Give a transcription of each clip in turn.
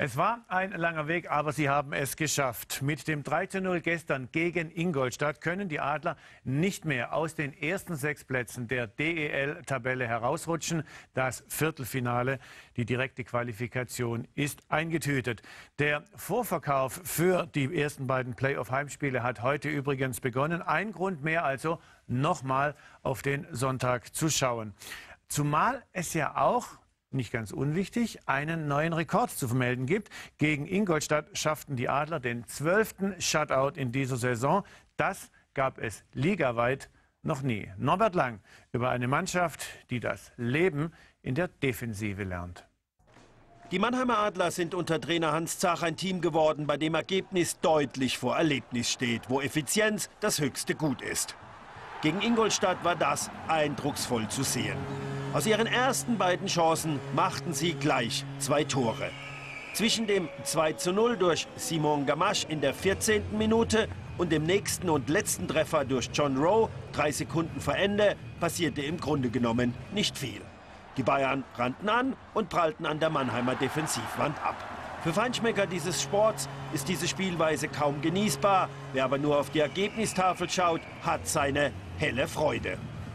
Es war ein langer Weg, aber sie haben es geschafft. Mit dem 3:0 gestern gegen Ingolstadt können die Adler nicht mehr aus den ersten 6 Plätzen der DEL-Tabelle herausrutschen. Das Viertelfinale, die direkte Qualifikation, ist eingetütet. Der Vorverkauf für die ersten beiden Playoff-Heimspiele hat heute übrigens begonnen. Ein Grund mehr also, nochmal auf den Sonntag zu schauen. Zumal es ja auch, nicht ganz unwichtig, einen neuen Rekord zu vermelden gibt. Gegen Ingolstadt schafften die Adler den 12. Shutout in dieser Saison. Das gab es ligaweit noch nie. Norbert Lang über eine Mannschaft, die das Leben in der Defensive lernt. Die Mannheimer Adler sind unter Trainer Hans Zach ein Team geworden, bei dem Ergebnis deutlich vor Erlebnis steht, wo Effizienz das höchste Gut ist. Gegen Ingolstadt war das eindrucksvoll zu sehen. Aus ihren ersten beiden Chancen machten sie gleich 2 Tore. Zwischen dem 2:0 durch Simon Gamache in der 14. Minute und dem nächsten und letzten Treffer durch John Rowe, 3 Sekunden vor Ende, passierte im Grunde genommen nicht viel. Die Bayern rannten an und prallten an der Mannheimer Defensivwand ab. Für Feinschmecker dieses Sports ist diese Spielweise kaum genießbar. Wer aber nur auf die Ergebnistafel schaut, hat seine helle Freude.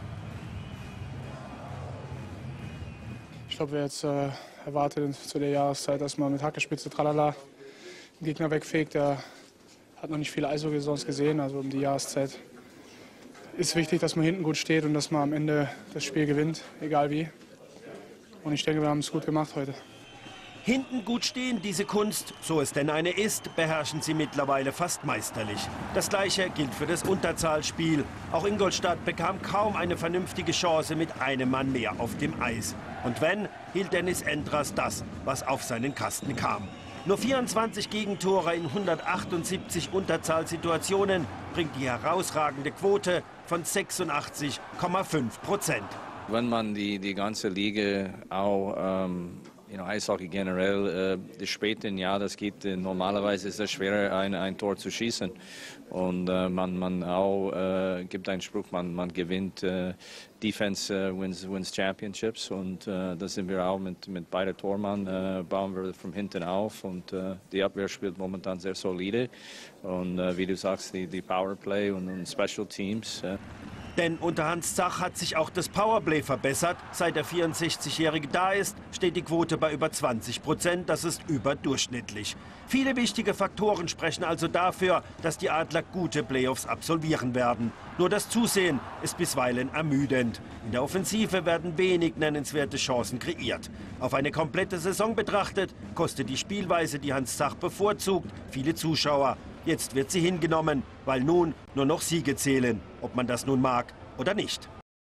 Ich glaube, wer jetzt erwartet zu der Jahreszeit, dass man mit Hackespitze tralala den Gegner wegfegt, der hat noch nicht viel Eishockey sonst gesehen. Also um die Jahreszeit ist wichtig, dass man hinten gut steht und dass man am Ende das Spiel gewinnt, egal wie. Und ich denke, wir haben es gut gemacht heute. Hinten gut stehen, diese Kunst, so es denn eine ist, beherrschen sie mittlerweile fast meisterlich. Das Gleiche gilt für das Unterzahlspiel. Auch Ingolstadt bekam kaum eine vernünftige Chance mit einem Mann mehr auf dem Eis. Und wenn, hielt Dennis Endras das, was auf seinen Kasten kam. Nur 24 Gegentore in 178 Unterzahlsituationen bringt die herausragende Quote von 86,5%. Wenn man die ganze Liga auch Eishockey generell, das späte im Jahr, das geht, normalerweise ist es schwerer, ein Tor zu schießen. Und man auch gibt einen Spruch, man gewinnt, Defense wins Championships. Und da sind wir auch mit beiden Tormann, bauen wir von hinten auf. Und die Abwehr spielt momentan sehr solide. Und wie du sagst, die Powerplay und Special Teams. Denn unter Hans Zach hat sich auch das Powerplay verbessert. Seit der 64-Jährige da ist, steht die Quote bei über 20%. Das ist überdurchschnittlich. Viele wichtige Faktoren sprechen also dafür, dass die Adler gute Playoffs absolvieren werden. Nur das Zusehen ist bisweilen ermüdend. In der Offensive werden wenig nennenswerte Chancen kreiert. Auf eine komplette Saison betrachtet, kostet die Spielweise, die Hans Zach bevorzugt, viele Zuschauer. Jetzt wird sie hingenommen, weil nun nur noch Siege zählen, ob man das nun mag oder nicht.